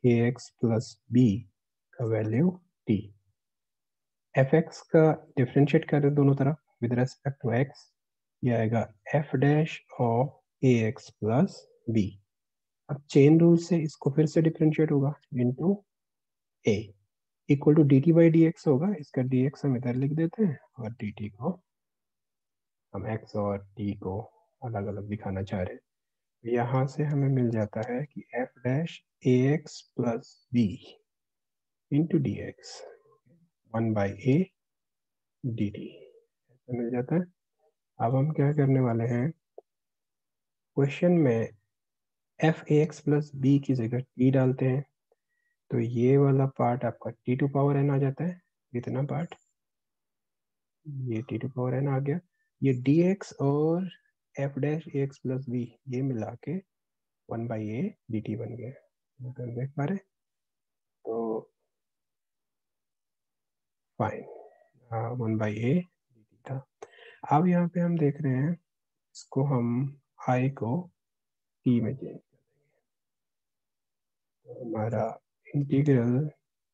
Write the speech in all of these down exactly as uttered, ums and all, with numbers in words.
ए x plus b का value t. F x का differentiate करें दोनों तरफ विद रेस्पेक्ट टू एक्स, ये आएगा f dash of a x plus b. अब चेन रूल से इसको फिर से डिफ्रेंशिएट होगा into a equal to d t by d x होगा। इसका डी एक्स हम इधर लिख देते हैं और डी टी को हम एक्स और टी को अलग अलग दिखाना चाह रहे हैं। यहाँ से हमें मिल जाता है कि f dash a x plus b into d x one by a d t ऐसा मिल जाता है। अब हम क्या करने वाले हैं, क्वेश्चन में f a x plus b की जगह टी डालते हैं, तो ये वाला पार्ट आपका टी टू पावर एन आ जाता है। इतना पार्ट ये टी टू पावर एन आ गया। ये डी एक्स और f dash a x plus b ये मिला के one by a d t बन गया। अगर देख पा रहे तो fine, one by a d t था। अब यहाँ पे हम देख रहे हैं इसको हम आई को टी में चेंज कर देंगे, तो हमारा integral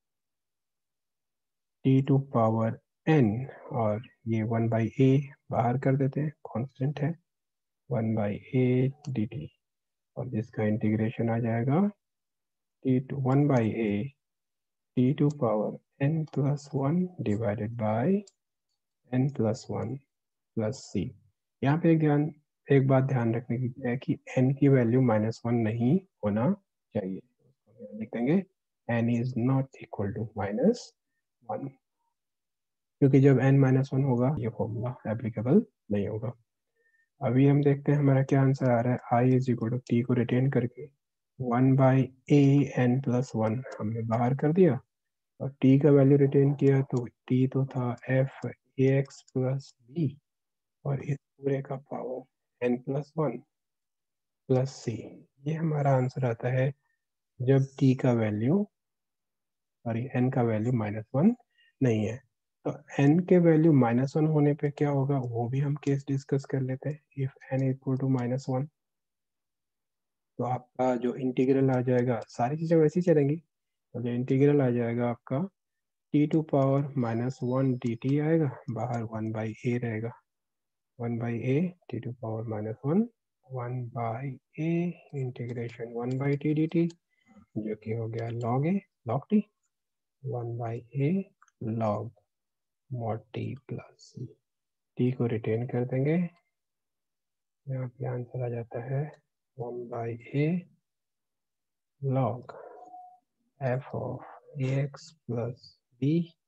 t to power n और ये वन बाई ए बाहर कर देते हैं, कांस्टेंट है one by a d t, और जिसका इंटीग्रेशन आ जाएगा t to one by a t to power n plus one divided by n plus one plus c. यहाँ पे एक ध्यान एक बात ध्यान रखने की है कि n की वैल्यू माइनस वन नहीं होना चाहिए। लिख देंगे n is not equal to minus one, क्योंकि जब n माइनस वन होगा ये फॉर्मूला एप्लीकेबल नहीं होगा। अभी हम देखते हैं हमारा क्या आंसर आ रहा है। i is equal to t को रिटेन करके one by a n plus one हमने बाहर कर दिया और t का वैल्यू रिटेन किया, तो t तो था f a x plus b और इस पूरे का power n plus one plus c. ये हमारा आंसर आता है जब t का वैल्यू सॉरी n का वैल्यू माइनस वन नहीं है। तो n के वैल्यू माइनस वन होने पे क्या होगा वो भी हम केस डिस्कस कर लेते हैं। If n equal to minus one तो आपका जो इंटीग्रल आ जाएगा, सारी चीज़ें वैसी चलेंगी, तो जो इंटीग्रल आ जाएगा आपका t to power minus one d t आएगा, बाहर वन बाई ए रहेगा, one by a t to power minus one one by a integration one by t d t, जो कि हो गया log a log t one by a log mod t plus t को retain कर देंगे। यहाँ पे आंसर आ जाता है one by a log f of a x plus B